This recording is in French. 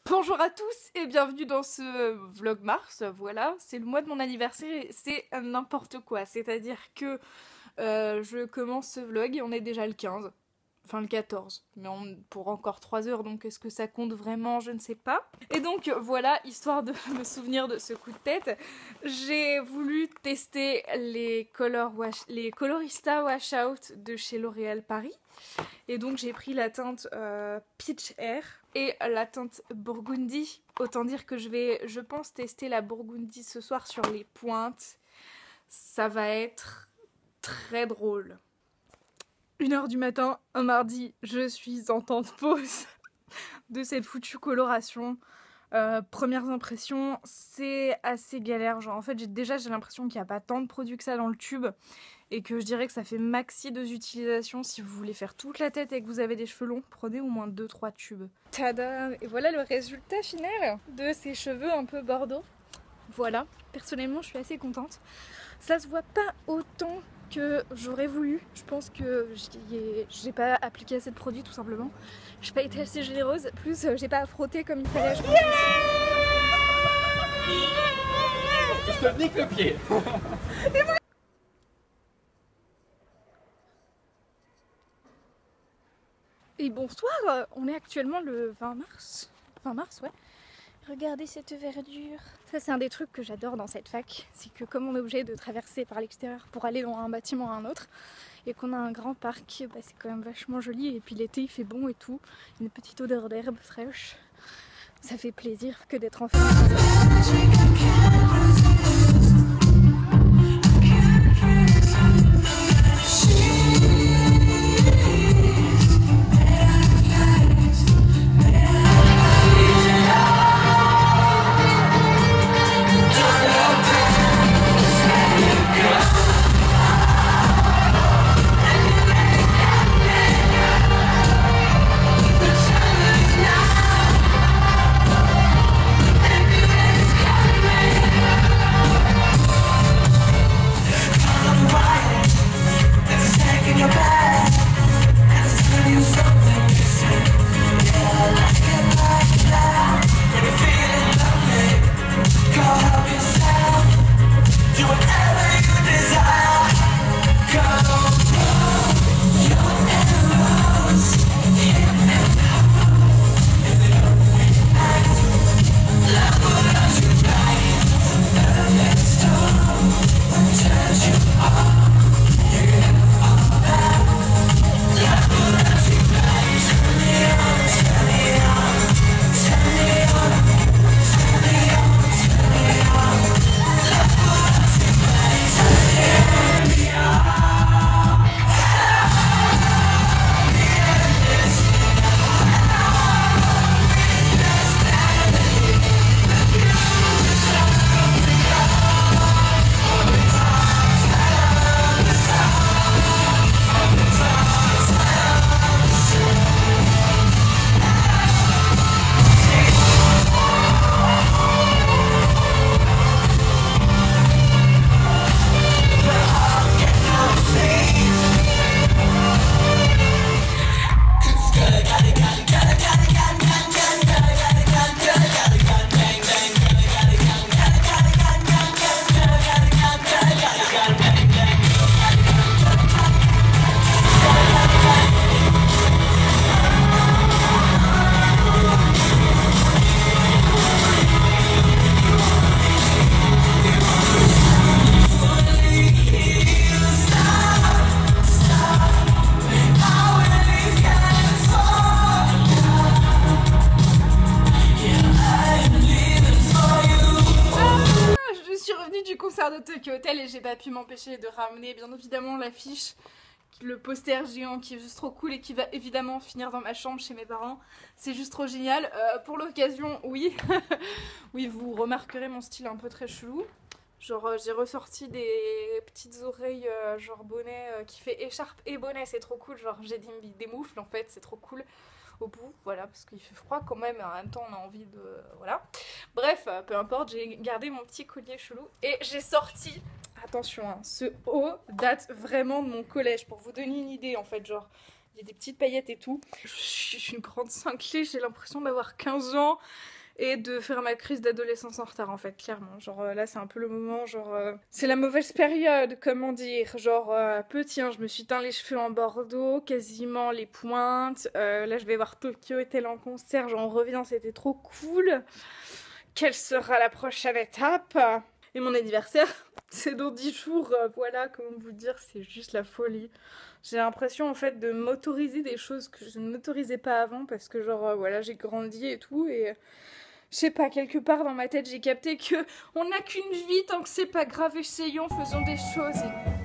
Bonjour à tous et bienvenue dans ce vlog mars, voilà, c'est le mois de mon anniversaire et c'est n'importe quoi, c'est-à-dire que je commence ce vlog et on est déjà le 15, enfin le 14, mais pour encore 3 heures, donc est-ce que ça compte vraiment, je ne sais pas. Et donc voilà, histoire de me souvenir de ce coup de tête, j'ai voulu tester les Colorista Wash Out de chez L'Oréal Paris. Et donc j'ai pris la teinte Peach Air et la teinte Burgundy. Autant dire que je pense, tester la Burgundy ce soir sur les pointes. Ça va être très drôle. 1h du matin, un mardi, je suis en temps de pause de cette foutue coloration. Premières impressions, c'est assez galère. Genre en fait j'ai l'impression qu'il n'y a pas tant de produits que ça dans le tube. Et que je dirais que ça fait maxi 2 utilisations. Si vous voulez faire toute la tête et que vous avez des cheveux longs, prenez au moins 2-3 tubes. Tada! Et voilà le résultat final de ces cheveux un peu bordeaux. Voilà, personnellement je suis assez contente. Ça se voit pas autant que j'aurais voulu. Je pense que j'ai pas appliqué assez de produits tout simplement. J'ai pas été assez généreuse. Plus j'ai pas frotté comme il fallait. Je te nique le pied. Et bonsoir, on est actuellement le 20 mars. 20 mars, ouais. Regardez cette verdure. Ça c'est un des trucs que j'adore dans cette fac, c'est que comme on est obligé de traverser par l'extérieur pour aller dans un bâtiment à un autre, et qu'on a un grand parc, bah, c'est quand même vachement joli, et puis l'été il fait bon et tout, une petite odeur d'herbe fraîche. Ça fait plaisir que d'être en France. De Tokyo Hotel et j'ai pas pu m'empêcher de ramener bien évidemment l'affiche, le poster géant qui est juste trop cool et qui va évidemment finir dans ma chambre chez mes parents. C'est juste trop génial. Pour l'occasion, oui, oui, vous remarquerez mon style un peu très chelou. Genre j'ai ressorti des petites oreilles genre bonnet qui fait écharpe et bonnet, c'est trop cool. Genre j'ai des moufles en fait, c'est trop cool. Au bout, voilà, parce qu'il fait froid quand même et en même temps on a envie de... voilà. Bref, peu importe, j'ai gardé mon petit collier chelou et j'ai sorti, attention, hein, ce haut date vraiment de mon collège, pour vous donner une idée en fait, genre, il y a des petites paillettes et tout. Je suis une grande cinglée, j'ai l'impression d'avoir 15 ans. et de faire ma crise d'adolescence en retard en fait, clairement. Genre là c'est un peu le moment, genre c'est la mauvaise période, comment dire. Genre petit, hein, je me suis teint les cheveux en bordeaux, quasiment les pointes. Là je vais voir Tokyo est-elle en concert, j'en reviens, c'était trop cool. Quelle sera la prochaine étape? Et mon anniversaire, c'est dans 10 jours, voilà, comment vous dire, c'est juste la folie. J'ai l'impression en fait de m'autoriser des choses que je ne m'autorisais pas avant parce que genre voilà, j'ai grandi et tout et je sais pas, quelque part dans ma tête j'ai capté que on n'a qu'une vie, tant que c'est pas grave, essayons, faisons des choses.